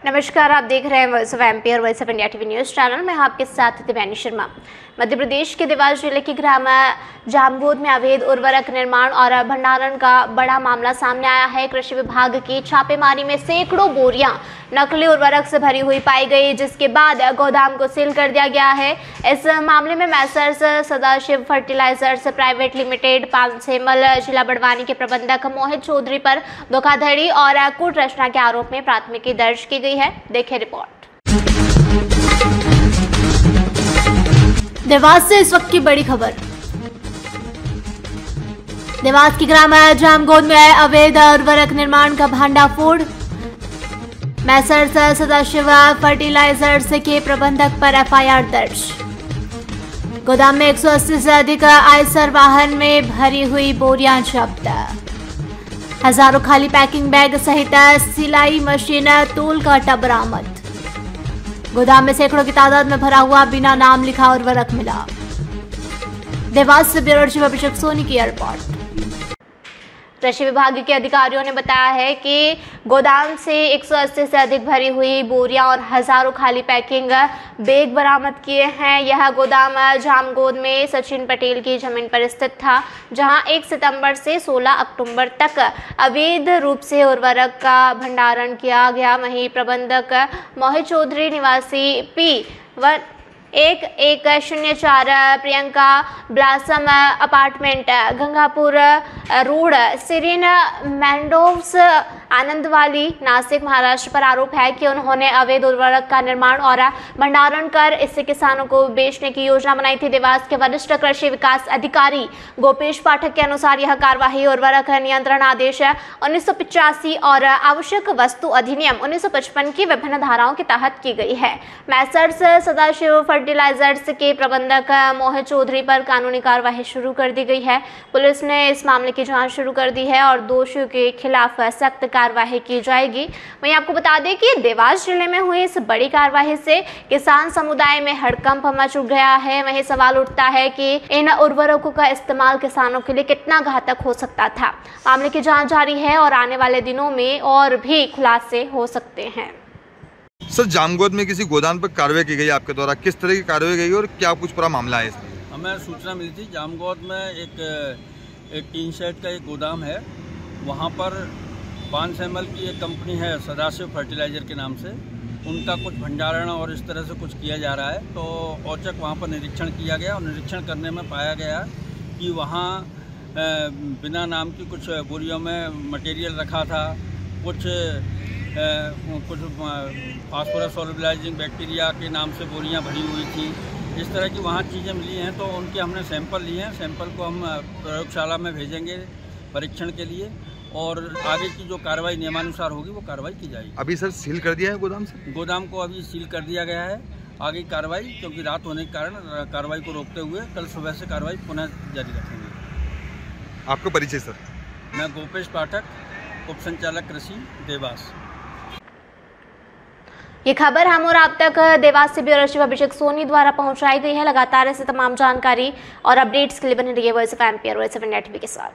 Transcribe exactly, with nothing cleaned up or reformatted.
नमस्कार, आप देख रहे हैं voice of ampere voice of India TV news channel में। आपके साथ दिव्यानी शर्मा। मध्य प्रदेश के देवास जिले के ग्राम जामगोद में अवैध उर्वरक निर्माण और भंडारण का बड़ा मामला सामने आया है। कृषि विभाग की छापेमारी में सैकड़ों बोरियां नकली उर्वरक से भरी हुई पाई गई, जिसके बाद गोदाम को सील कर दिया गया है। इस मामले में messrs Sadashiv fertilizers private limited Pansemal जिला बड़वानी के प्रबंधक मोहित चौधरी पर धोखाधड़ी और कूट रचना के आरोप में प्राथमिकी दर्ज की गई है। देखिए रिपोर्ट। देवास से इस वक्त की बड़ी खबर। देवास की ग्राम जामगोद में अवैध उर्वरक निर्माण का भांडाफोड़। मैसर्स सदाशिव फर्टिलाइजर्स के प्रबंधक पर एफ आई आर दर्ज। गोदाम में एक सौ अस्सी से अधिक आयसर वाहन में भरी हुई बोरियां जब्त। हजारों खाली पैकिंग बैग सहित सिलाई मशीन तूल काटा बरामद। गोदाम में सैकड़ों की तादाद में भरा हुआ बिना नाम लिखा उर्वरक मिला। देवास से ब्यूरो चीफ अभिषेक सोनी की रिपोर्ट। कृषि विभाग के अधिकारियों ने बताया है कि गोदाम से एक सौ अस्सी से अधिक भरी हुई बोरियां और हजारों खाली पैकिंग बैग बरामद किए हैं। यह गोदाम जामगोद में सचिन पटेल की जमीन पर स्थित था, जहां एक सितंबर से सोलह अक्टूबर तक अवैध रूप से उर्वरक का भंडारण किया गया। वहीं प्रबंधक मोहित चौधरी निवासी पी वन एक एक शून्य चार Priyanka blossom apartment Gangapur road सिरीन मैंडोव्स आनंदवाली नासिक महाराष्ट्र पर आरोप है कि उन्होंने अवैध उर्वरक का निर्माण और भंडारण कर इससे किसानों को बेचने की योजना बनाई थी। देवास के वरिष्ठ कृषि विकास अधिकारी गोपेश पाठक के अनुसार यह कार्यवाही उर्वरक नियंत्रण आदेश उन्नीस सौ पिचासी और आवश्यक वस्तु अधिनियम उन्नीस सौ पचपन की विभिन्न धाराओं के तहत की गई है। मैसर्स सदाशिव फर्टिलाइजर्स के प्रबंधक मोहित चौधरी पर कानूनी कार्यवाही शुरू कर दी गई है। पुलिस ने इस मामले की जांच शुरू कर दी है और दोषियों के खिलाफ सख्त कार्रवाई की जाएगी। वहीं आपको बता दें कि देवास जिले में हुई इस बड़ी कार्रवाई से किसान समुदाय में हड़कंप मच गया है। वहीं सवाल उठता है कि इन उर्वरकों का इस्तेमाल किसानों के लिए कितना घातक हो सकता था। मामले की जांच जारी है और आने वाले दिनों में और भी खुलासे हो सकते हैं। सर, जामगोद में किसी गोदाम पर कार्रवाई की गई आपके द्वारा, किस तरह की कार्रवाई गई और क्या कुछ पूरा मामला है इसमें? हमें सूचना मिली थी जामगोद में एक एक टीन शेड का एक गोदाम है। वहाँ पर पानसेमल की एक कंपनी है सदाशिव फर्टिलाइजर के नाम से, उनका कुछ भंडारण और इस तरह से कुछ किया जा रहा है। तो औचक वहाँ पर निरीक्षण किया गया और निरीक्षण करने में पाया गया कि वहाँ बिना नाम की कुछ बोरियों में मटेरियल रखा था, कुछ कुछ फास्फोरस सोल्युबलाइजिंग बैक्टीरिया के नाम से बोरियां भरी हुई थी। इस तरह की वहाँ चीज़ें मिली हैं, तो उनके हमने सैंपल लिए हैं। सैंपल को हम प्रयोगशाला में भेजेंगे परीक्षण के लिए और आगे की जो कार्रवाई नियमानुसार होगी वो कार्रवाई की जाएगी। अभी सर सील कर दिया है गोदाम से? गोदाम को अभी सील कर दिया गया है। आगे कार्रवाई, क्योंकि रात होने के कारण कार्रवाई को रोकते हुए कल सुबह से कार्रवाई पुनः जारी रखेंगे। आपका परिचय सर? मैं गोपेश पाठक, उप संचालक कृषि, देवास। ये खबर हम और आप तक देवास से ब्यूरो चीफ अभिषेक सोनी द्वारा पहुंचाई गई है। लगातार ऐसे तमाम जानकारी और अपडेट्स के लिए बने रहिए voice of ampere voice of India TV के साथ।